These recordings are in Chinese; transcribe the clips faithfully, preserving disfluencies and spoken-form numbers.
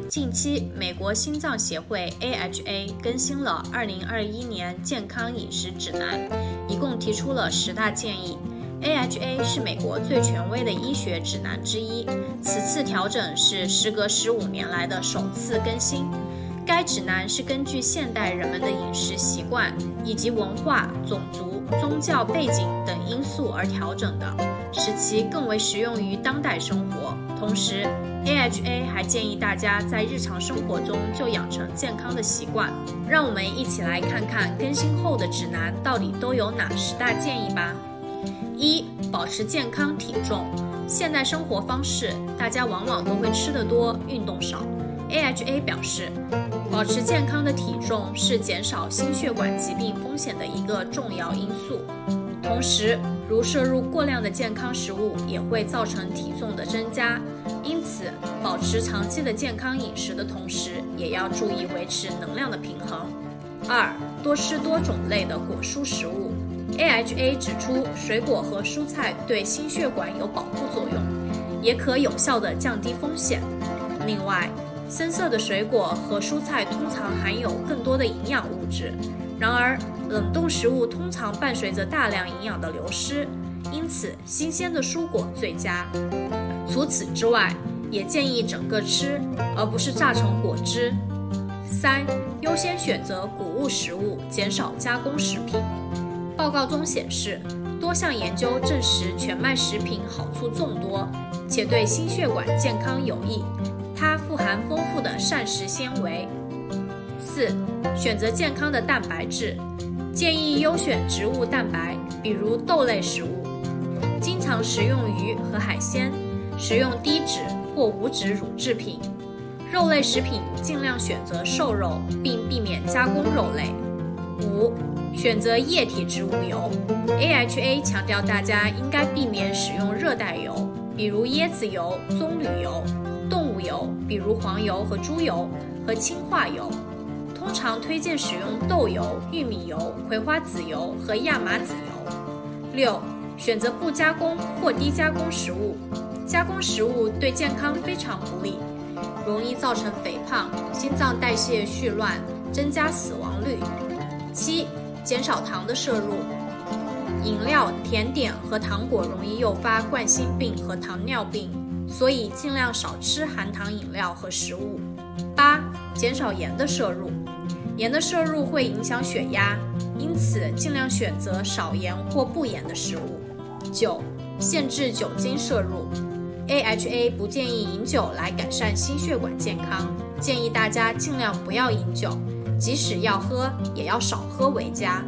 近期，美国心脏协会 A H A 更新了二零二一年健康饮食指南，一共提出了十大建议。A H A 是美国最权威的医学指南之一，此次调整是时隔十五年来的首次更新。该指南是根据现代人们的饮食习惯以及文化、种族、宗教背景等因素而调整的，使其更为实用于当代生活。同时 A H A 还建议大家在日常生活中就养成健康的习惯。让我们一起来看看更新后的指南到底都有哪十大建议吧。一、保持健康体重。现代生活方式，大家往往都会吃得多，运动少。A H A 表示，保持健康的体重是减少心血管疾病风险的一个重要因素。同时，如摄入过量的健康食物也会造成体重的增加，因此保持长期的健康饮食的同时，也要注意维持能量的平衡。二、多吃多种类的果蔬食物。A H A 指出，水果和蔬菜对心血管有保护作用，也可有效地降低风险。另外，深色的水果和蔬菜通常含有更多的营养物质，然而冷冻食物通常伴随着大量营养的流失，因此新鲜的蔬果最佳。除此之外，也建议整个吃，而不是榨成果汁。三、优先选择谷物食物，减少加工食品。报告中显示，多项研究证实全麦食品好处众多，且对心血管健康有益。它富含丰富的膳食纤维。四、选择健康的蛋白质，建议优选植物蛋白，比如豆类食物，经常食用鱼和海鲜，食用低脂或无脂乳制品。肉类食品尽量选择瘦肉，并避免加工肉类。五、选择液体植物油。A H A 强调大家应该避免使用热带油，比如椰子油、棕榈油。动物油，比如黄油和猪油，和氢化油。通常推荐使用豆油、玉米油、葵花籽油和亚麻籽油。六、选择不加工或低加工食物。加工食物对健康非常不利，容易造成肥胖、心脏代谢序乱，增加死亡率。七、减少糖的摄入。饮料、甜点和糖果容易诱发冠心病和糖尿病，所以尽量少吃含糖饮料和食物。八、减少盐的摄入。盐的摄入会影响血压，因此尽量选择少盐或不盐的食物。九、限制酒精摄入。A H A 不建议饮酒来改善心血管健康，建议大家尽量不要饮酒，即使要喝，也要少喝为佳。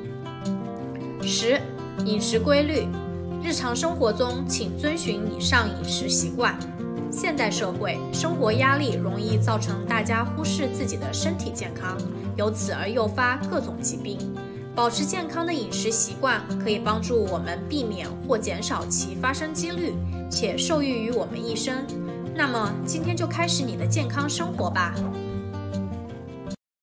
十、饮食规律。日常生活中，请遵循以上饮食习惯。现代社会，生活压力容易造成大家忽视自己的身体健康，由此而诱发各种疾病。保持健康的饮食习惯可以帮助我们避免或减少其发生几率，且受益于我们一生。那么，今天就开始你的健康生活吧。